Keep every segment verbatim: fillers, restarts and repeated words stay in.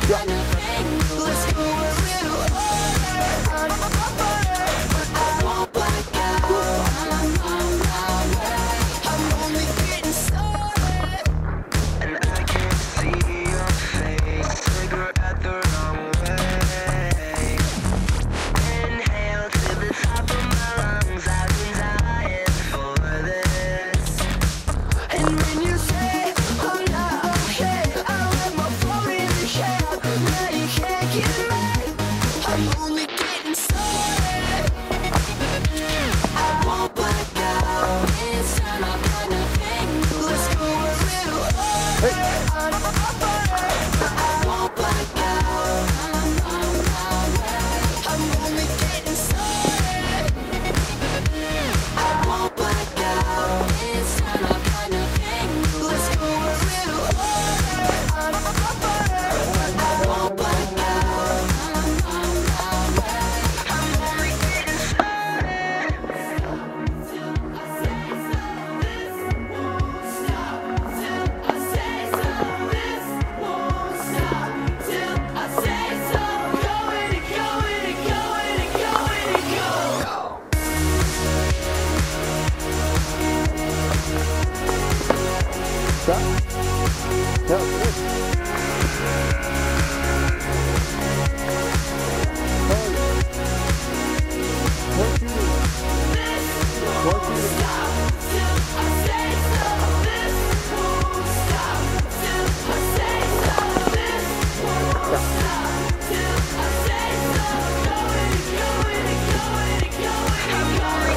kind of thing. Let's go a little harder. But I won't black out. I'm on my way. I'm only getting started. And I can't see your face. Cigarette at the wrong way. Inhale to the top of my lungs. I've been dying for this. And when you say I'm not okay, I let my phone in the cab. Now you can't get mad. I'm only getting started. I won't black out. It's not my kind of thing. Let's go a little harder. I won't black out. I'm on my way. I'm only getting started. I won't black out. It's not my kind of thing. Let's go a little harder. I won't black out. I'm on my way. I'm only getting started. Till I say so. This won't stop. Till I say so. This won't stop. Till I say so. Go and it, go and it, go and it, go and it, go. Stop. No, good. Hold. More shooting. More shooting. Stop till I say so. This won't stop till I say so. This won't stop till I say so. Go and it, go and it, go and it, go and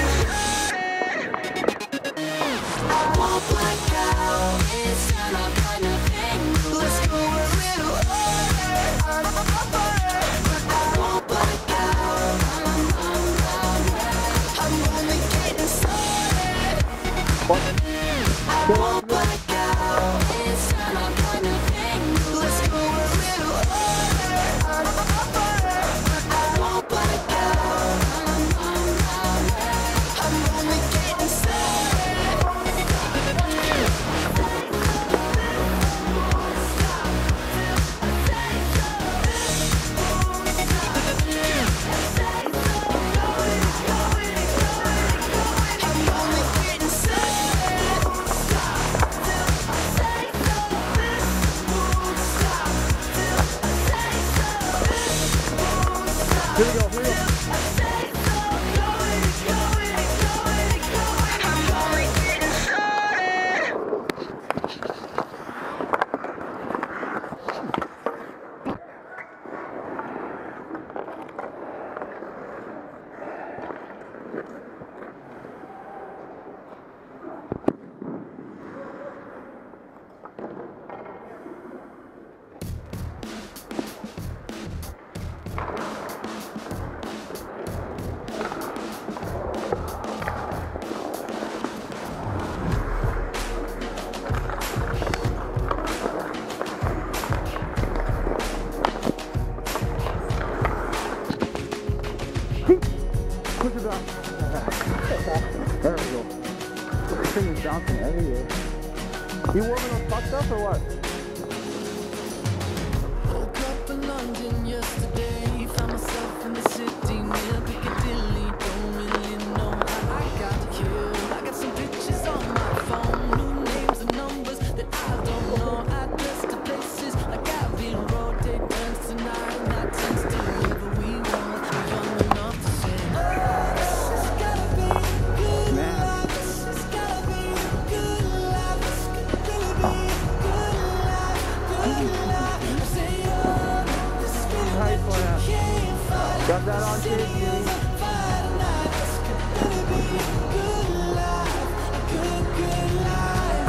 it, go. I won't black out. It's not my kind of thing. Let's go a little harder. But I won't black out. I'm on my way. I'm only getting started. What? I won't black out. It's not my kind of thing. Let's go a little harder. But I won't black out. I'm on my way. I'm only getting started. I'm only getting started. Here we go, here we go. I'm only getting started. Push it down. There we go. This thing is bouncing everywhere. You warming up fucked up or what? Woke up in London yesterday, found myself in the city near Piccadilly. Don't really know how I got here. I got some pictures on my phone, new names and numbers that I don't know. Address to places like Abbey Road, they dance tonight, and that tends to wherever we want. We're young enough to say, oh, this has gotta be a good life. This has gotta be a good life. This could really be a good life, good life. I say, oh, this is really How you what doing? you came for. Got that on tape, City Jimmy? is on fire tonight. This could really be a good life, a good, good life.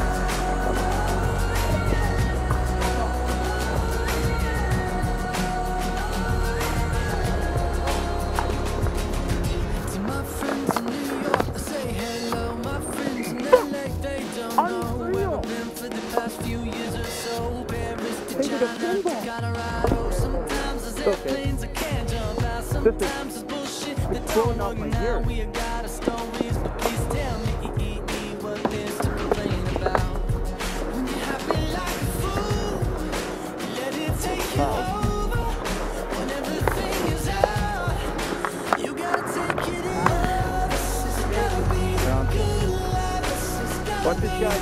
To my friends in New York, I say hello. My friends in L A, they don't know where I've been for the past few years or so. Paris to Think of the China to pinball. Colorado. Sometimes there's Okay. airplanes I can't jump out. This is- Sometimes there's bullshit that blowing don't out my work now. ear. We have got our stories, but please tell me what there's to complain about. When you're happy like a fool, let it take you Wow. What's this guy?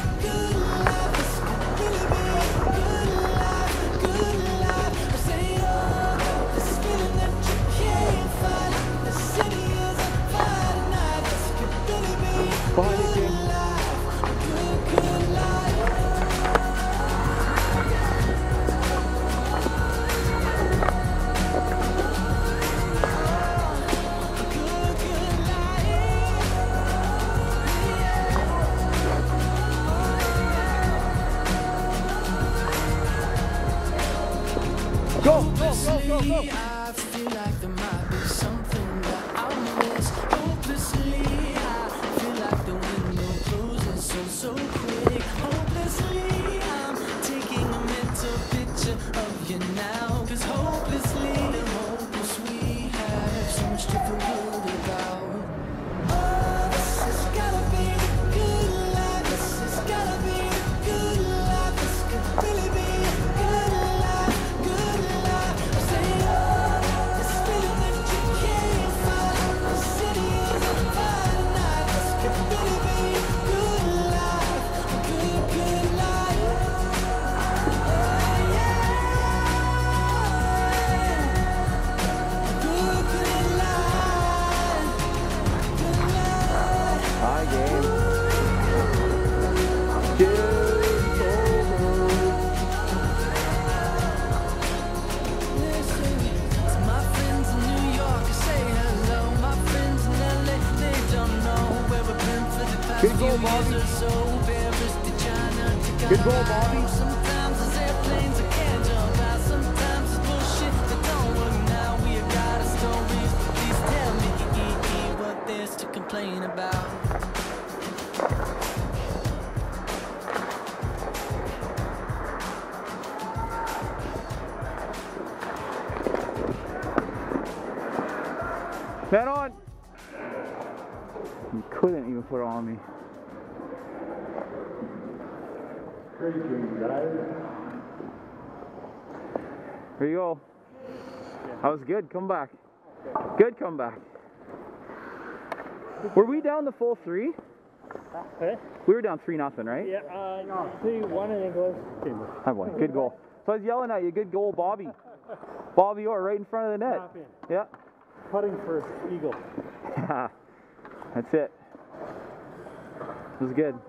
Behind you, King. Go, go, go, go, go. I feel like there might be something that I'll miss. Hopelessly, I feel like the window closes so, so quick. Hopelessly, I'm taking a mental picture of you now. Cause hopelessly, the hopeless we have so much to feel good about. Oh, this has gotta be the good life. This has gotta be the good life. This could really be a good life, good life. I say, oh, this feeling that you can't find. The city is on fire tonight. This could really be a good life, a good, good life. Oh, yeah. Good, good life. Good life. Hi, game. Game's over. Listen to my friends in New York, say hello. My friends in L A, they don't know where we've been for the past Good few goal, Bobby. years or so. Paris to China to Good goal, Colorado. Bobby. Sometimes there's airplanes that can't jump out. Sometimes it's bullshit that don't work now. We have got our stories. Please tell me what there's to complain about. Man on! You couldn't even put it on me. Here you go. That was good. Come back. Good comeback. Were we down the full three? Eh? We were down three nothing, right? Yeah, uh, no, three, one, I think it was. Hi, boy. Good goal. So I was yelling at you. Good goal, Bobby. Bobby Orr, right in front of the net. Tap in. Yeah. Putting for eagle. That's it. It was good.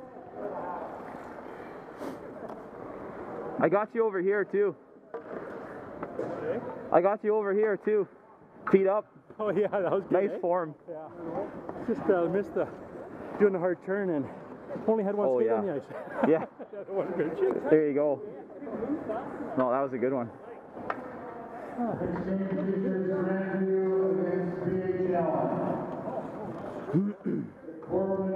I got you over here too. Okay. I got you over here too. Feet up. Oh yeah, that was good. Nice eh? form. Yeah. Just uh, missed the doing the hard turn and only had one Oh, skate yeah. on the ice. Yeah. That one good shit. There you go. No, that was a good one. Four